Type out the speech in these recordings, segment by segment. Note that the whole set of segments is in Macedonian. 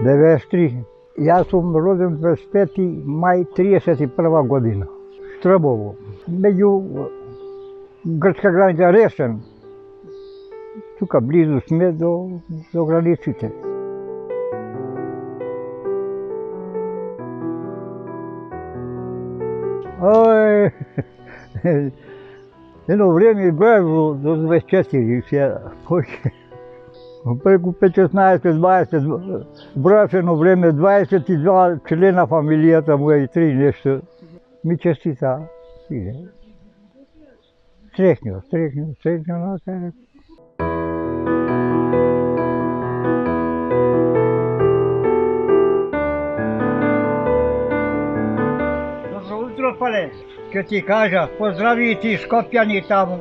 93. Ja sam rođen 25. maj 31. godina. Štrbovo. Među grčka granica Resen. Тука близо сме до границите. Ой, едно време бях до 24, сега повече. Преку 15-20, броев едно време 22 члена фамилијата му и 3 нешто. Ми честита. Среќно накај. Добро утро, Пале. Ќе ти кажа, поздрави и ти Скопјани таму.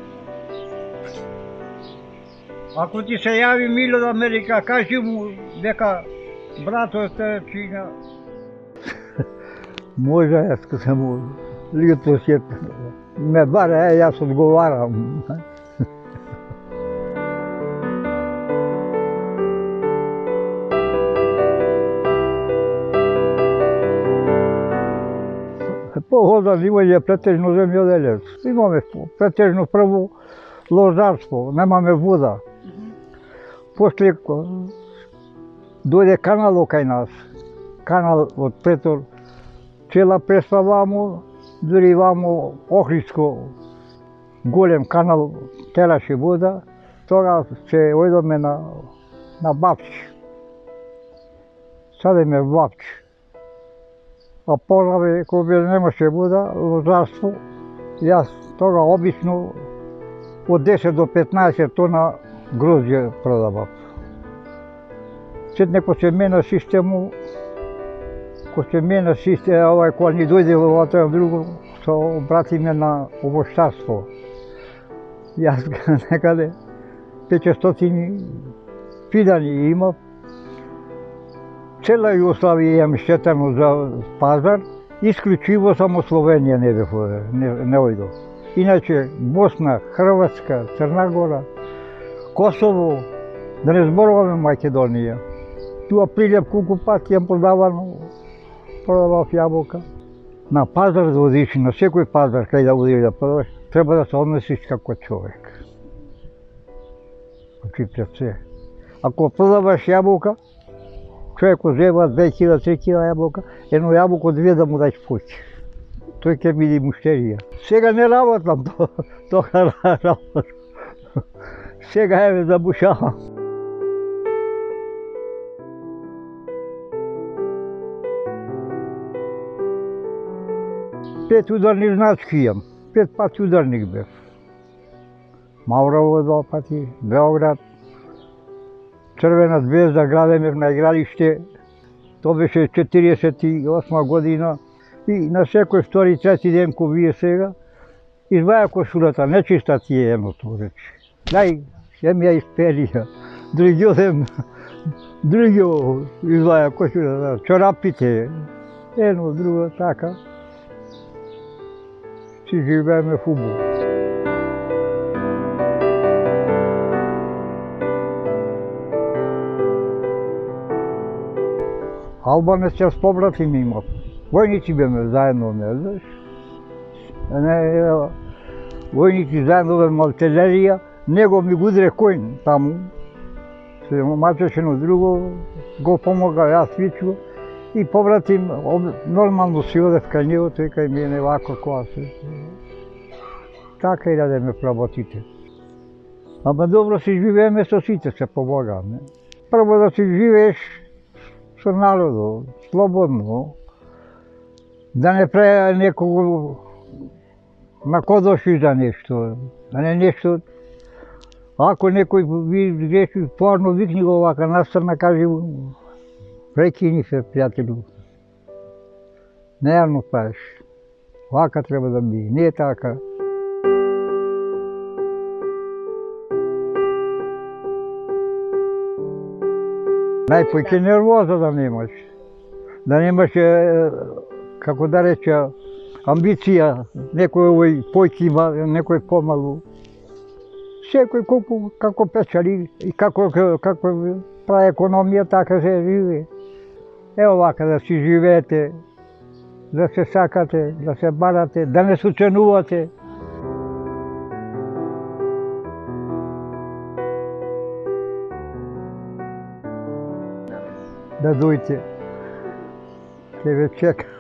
Ако ти се јави Мило од Америка, кажи му дека братот те чина. Може, јас ко се му лигото сет. Ме баре, јас одговарам. Походан имање претежно земјоделец. Имаме претежно прво лозарство, немаме вода. После дојде канал кај нас. Канал од Петор. Цела Пресва вамо, дури вамо Охридско, голем канал тераше вода. Тога се ојдоме на Бапч. Садеме в Бапч. А позаве, кога немаше вода, лозарство, јас тога обично од 10 до 15 тона грозје продавав. Сетне ко се мена систему, кога ни дојде во тоа друго, се обратиме на овоштарство. Јас некаде 500 фидани имав. Цела Југославија имам штетено за пазар, исклучиво само Словенија не ојдов. Иначе Босна, Хрватска, Црна Гора, Косово, да не зборуваме Македонија. Туа прилеп колку пати јам продавав јаболка. На пазар да одиш, на секој пазар кај да одиш да продаваш, треба да се однесиш како човек. Очи пред се. Ако продаваш јаболка, човекот зема 2000-3000 јаболка, едно јаболко 2 да му дај поќе. Тој ќе биде муштерија. Сега не работам, тога работам. Сега еве забушавам. 5 ударни значки имам. 5 пати ударник бев. Маврово 2 пати, Београд, Црвена звезда градеме на игралиште. Тоа беше 48 година. И на секој втори, трети ден, ко вие сега, изваја кошулата, нечиста ти е едното рече. Дај, ќе ми ја исперија. Другиот изваја кошулата, чорапите, едно, друго, така. Си живееме фубол. Албанец јас побратим имав. Војници беме заедно, не знаеш. Војници заедно беме артилерија, него ми гудре коњ таму. Се мачеше на друго, го помога, јас вичува. И побратим, нормално си одев кај него, тој кај мене вако која се. Така и радеме работите. Ама добро си живееме со сите, се помогаме. Прво да си живееш со народот, слободно, да не прави некого накодоши за нешто, да не нешто. Ако некој ви греши, порно викни го вака настрана, кажи му, прекини се, пријателю. Нејавно правиш. Вака треба да биде, не е така. Најпојќе нервоза да немаш. Да немаш, како да рече, амбиција, некој овој појки има, некој помалу. Секој како печали и како прави економија, така се живее. Вака да си живеете, да се сакате, да се барате, да не се уценувате. Да дојдете, ќе ве чекам.